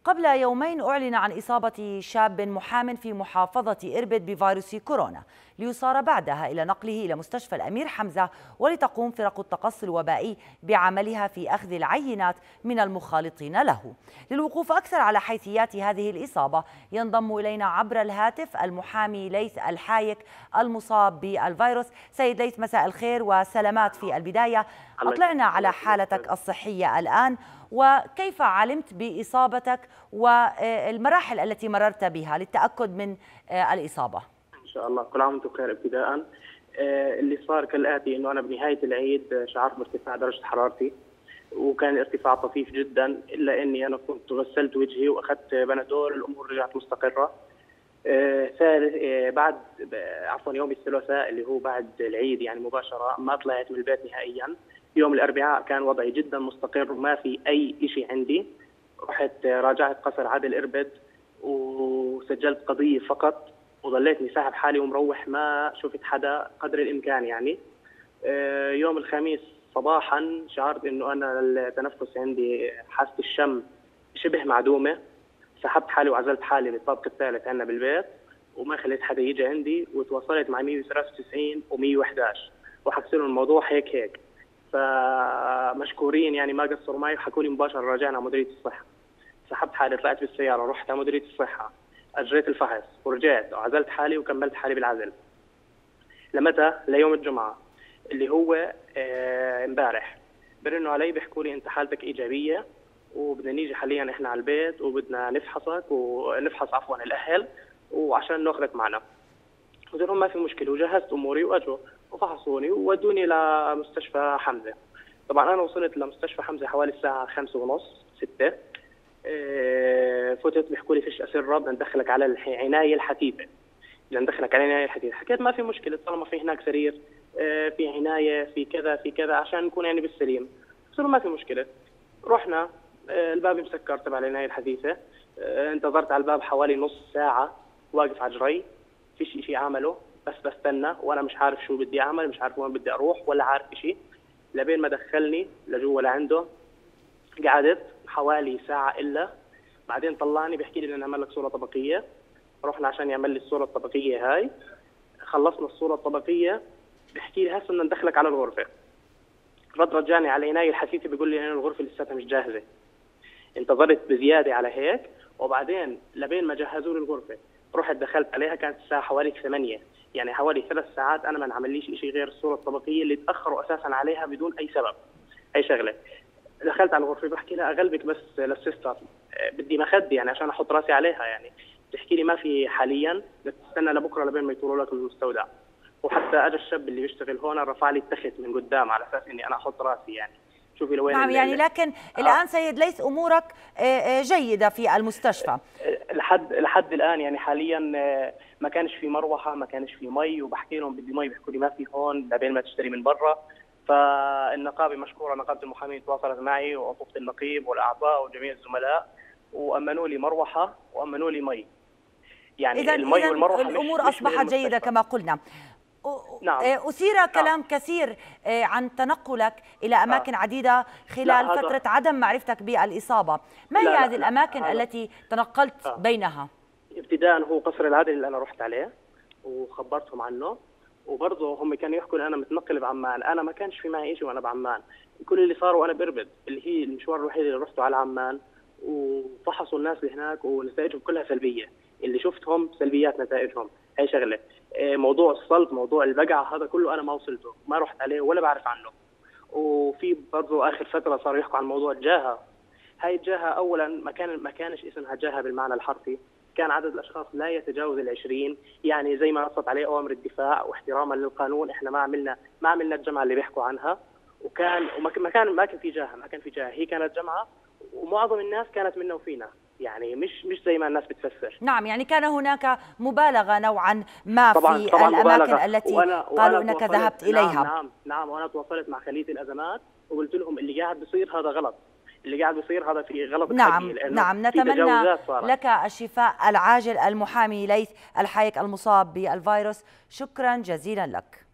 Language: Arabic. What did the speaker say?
قبل يومين أعلن عن إصابة شاب محام في محافظة إربد بفيروس كورونا، ليصار بعدها إلى نقله إلى مستشفى الأمير حمزة، ولتقوم فرق التقصي الوبائي بعملها في أخذ العينات من المخالطين له. للوقوف أكثر على حيثيات هذه الإصابة ينضم إلينا عبر الهاتف المحامي ليث الحايك المصاب بالفيروس. سيد ليث، مساء الخير وسلامات. في البداية أطلعنا على حالتك الصحية الآن، وكيف علمت بإصابتك والمراحل التي مررت بها للتأكد من الإصابة؟ إن شاء الله كل عام وأنتم بخير. ابتداء اللي صار كالآتي: إنه أنا بنهاية العيد شعرت بارتفاع درجة حرارتي، وكان الارتفاع طفيف جدا، إلا إني أنا كنت غسلت وجهي وأخذت بنادول، الأمور رجعت مستقرة. يوم الثلاثاء اللي هو بعد العيد يعني مباشرة ما طلعت من البيت نهائيا. يوم الأربعاء كان وضعي جدا مستقر وما في أي شيء عندي. رحت راجعت قصر عادل إربد وسجلت قضية فقط، وظليتني ساحب حالي ومروح، ما شفت حدا قدر الإمكان يعني. يوم الخميس صباحا شعرت إنه أنا التنفس عندي حاسة الشم شبه معدومة. سحبت حالي وعزلت حالي للطابق الثالث عندنا بالبيت، وما خليت حدا يجي عندي، وتواصلت مع 193 و111 وحكيت لهم الموضوع هيك. فمشكورين يعني ما قصروا معي وحكوا لي مباشره راجعنا على مديريه الصحه. سحبت حالي، طلعت بالسياره، رحت على مديريه الصحه، اجريت الفحص ورجعت وعزلت حالي وكملت حالي بالعزل. لمتى؟ ليوم الجمعه اللي هو امبارح. برنوا علي بيحكوا لي انت حالتك ايجابيه وبدنا نيجي حاليا احنا على البيت وبدنا نفحصك ونفحص الاهل وعشان ناخذك معنا. قلت لهم ما في مشكله، وجهزت اموري واجوا وفحصوني وودوني لمستشفى حمزه. طبعا انا وصلت لمستشفى حمزه حوالي الساعه 5:30 6. فتت بيحكوا لي فيش اسره، بدنا ندخلك على العنايه الحديثه. حكيت ما في مشكله طالما في هناك سرير، في عنايه، في كذا في كذا، عشان نكون يعني بالسليم. قلت لهم ما في مشكله. رحنا، الباب مسكر تبع العنايه الحديثه. انتظرت على الباب حوالي نص ساعه، واقف على جري، فيش شيء عمله، بس بستنى وانا مش عارف شو بدي اعمل، مش عارف وين بدي اروح ولا عارف شيء. لبين ما دخلني لجوا لعنده، قعدت حوالي ساعه الا. بعدين طلعني بيحكي لي بدنا نعمل لك صوره طبقيه. رحنا عشان يعمل لي الصوره الطبقيه هاي. خلصنا الصوره الطبقيه، بيحكي لي هسه بدنا ندخلك على الغرفه. رجعني على العنايه الحديثه، بيقول لي ان الغرفه لساتها مش جاهزه. انتظرت بزياده على هيك، وبعدين لبين ما جهزوا لي الغرفه رحت دخلت عليها. كانت الساعه حوالي 8، يعني حوالي 3 ساعات انا ما انعمليش شيء غير الصوره الطبقيه اللي تاخروا اساسا عليها بدون اي سبب، اي شغله. دخلت على الغرفه بحكي لها اغلبك بس للسيستر، بدي مخدي يعني عشان احط راسي عليها يعني. بتحكي لي ما في حاليا، بدك تستنى لبكره لبين ما يطولوا لك المستودع. وحتى اجى الشاب اللي بيشتغل هون رفع لي التخت من قدام على اساس اني انا احط راسي يعني. شوفي لوين. نعم، يعني لكن الآن سيد ليث أمورك جيدة في المستشفى لحد الآن يعني حاليا. ما كانش في مروحة، ما كانش في مي، وبحكي لهم بدي مي بيحكوا لي ما في هون لبين ما تشتري من برا. فالنقابة مشكورة، نقابة المحامين تواصلت معي ووقفت النقيب والأعضاء وجميع الزملاء وأمنوا لي مروحة وأمنوا لي مي. يعني إذا المي والمروحة الأمور أصبحت جيدة كما قلنا. نعم. أثير كلام كثير عن تنقلك إلى أماكن عديدة خلال فترة عدم معرفتك بالإصابة. ما هي هذه الأماكن التي تنقلت بينها؟ ابتداء هو قصر العادل اللي أنا رحت عليه وخبرتهم عنه، وبرضه هم كانوا يحكوا أنا متنقل بعمان. أنا ما كانش في معي شيء وأنا بعمان، كل اللي صار وأنا بربد اللي هي المشوار الوحيد اللي رحته على عمان، وفحصوا الناس اللي هناك ونتائجهم كلها سلبية. اللي شفتهم سلبيات نتائجهم، هي شغله. موضوع الصلب، موضوع البقعه، هذا كله انا ما وصلته، ما رحت عليه ولا بعرف عنه. وفي برضه اخر فتره صاروا يحكوا عن موضوع الجاهه. هاي الجاهه اولا ما كانش اسمها جاهه بالمعنى الحرفي، كان عدد الاشخاص لا يتجاوز ال20. يعني زي ما نصت عليه اوامر الدفاع واحتراما للقانون، احنا ما عملنا الجمعه اللي بيحكوا عنها. ما كان في جاهه، هي كانت جمعه، ومعظم الناس كانت منا وفينا، يعني مش زي ما الناس بتفسر. نعم، يعني كان هناك مبالغة نوعا ما طبعاً في الأماكن التي قالوا أنك ذهبت إليها. نعم، وأنا تواصلت مع خلية الأزمات وقلت لهم اللي قاعد بيصير هذا غلط، اللي قاعد بيصير هذا في غلط. نعم، نتمنى لك الشفاء العاجل. المحامي ليث الحايك المصاب بالفيروس، شكرا جزيلا لك.